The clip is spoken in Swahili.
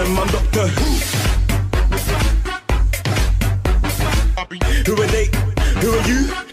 them I'm Doctor Who. Who are they? Who are you?